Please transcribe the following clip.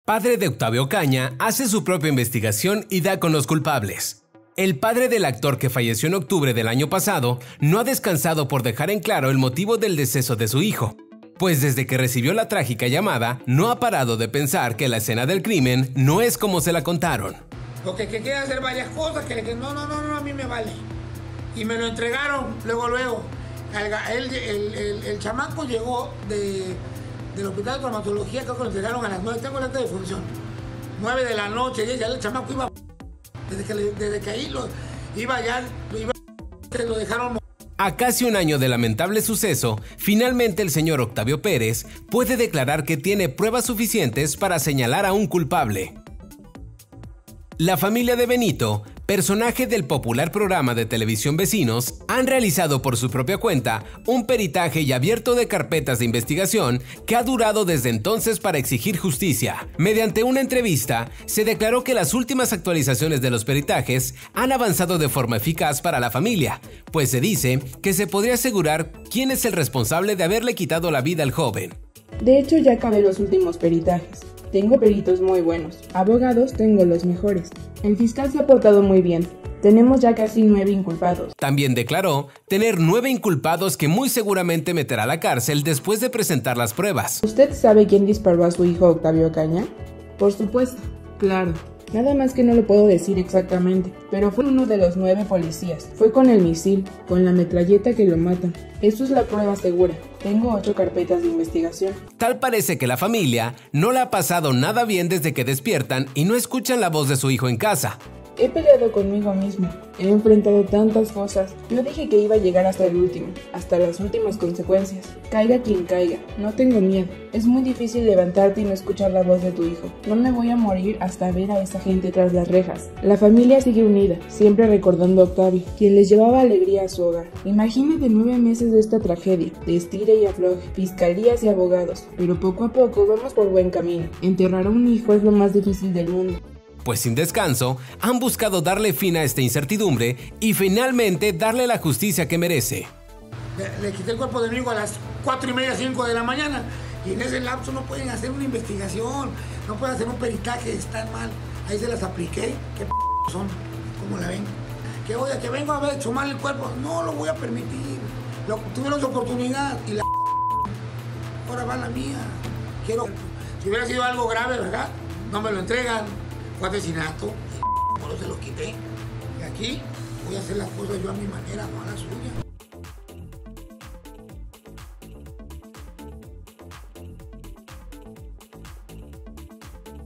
padre de Octavio Ocaña, hace su propia investigación y da con los culpables. El padre del actor que falleció en octubre del año pasado no ha descansado por dejar en claro el motivo del deceso de su hijo, pues desde que recibió la trágica llamada no ha parado de pensar que la escena del crimen no es como se la contaron. Porque que quiere hacer varias cosas, que no, a mí me vale. Y me lo entregaron luego. El chamaco llegó del hospital de traumatología, creo que lo entregaron a las 9, tengo la acta de función. 9 de la noche, ya el chamaco iba, desde que ahí lo dejaron. A casi un año del lamentable suceso, finalmente el señor Octavio Pérez puede declarar que tiene pruebas suficientes para señalar a un culpable. La familia de Benito, personaje del popular programa de televisión Vecinos, han realizado por su propia cuenta un peritaje y abierto de carpetas de investigación que ha durado desde entonces para exigir justicia. Mediante una entrevista, se declaró que las últimas actualizaciones de los peritajes han avanzado de forma eficaz para la familia, pues se dice que se podría asegurar quién es el responsable de haberle quitado la vida al joven. De hecho, ya acabé los últimos peritajes. Tengo peritos muy buenos, abogados tengo los mejores. El fiscal se ha portado muy bien. Tenemos ya casi 9 inculpados. También declaró tener 9 inculpados que muy seguramente meterá a la cárcel después de presentar las pruebas. ¿Usted sabe quién disparó a su hijo Octavio Ocaña? Por supuesto, claro. Nada más que no lo puedo decir exactamente, pero fue uno de los 9 policías. Fue con el misil, con la metralleta que lo matan. Eso es la prueba segura. Tengo 8 carpetas de investigación. Tal parece que la familia no le ha pasado nada bien desde que despiertan y no escuchan la voz de su hijo en casa. He peleado conmigo mismo, he enfrentado tantas cosas. Yo dije que iba a llegar hasta el último, hasta las últimas consecuencias. Caiga quien caiga, no tengo miedo. Es muy difícil levantarte y no escuchar la voz de tu hijo. No me voy a morir hasta ver a esa gente tras las rejas. La familia sigue unida, siempre recordando a Octavio, quien les llevaba alegría a su hogar. Imagínate 9 meses de esta tragedia, de estira y afloje, fiscalías y abogados. Pero poco a poco vamos por buen camino. Enterrar a un hijo es lo más difícil del mundo. Pues sin descanso, han buscado darle fin a esta incertidumbre y finalmente darle la justicia que merece. Le quité el cuerpo de mi hijo a las 4:30, 5 de la mañana y en ese lapso no pueden hacer una investigación, no pueden hacer un peritaje, están mal. Ahí se las apliqué, ¿qué son? ¿Cómo la ven? Que oye, que vengo a ver, hecho mal el cuerpo, no lo voy a permitir. Tuvieron su oportunidad y la ahora va la mía. Si hubiera sido algo grave, ¿verdad? No me lo entregan. Fue asesinato, por eso se lo quité. Y aquí voy a hacer las cosas yo a mi manera, no a la suya.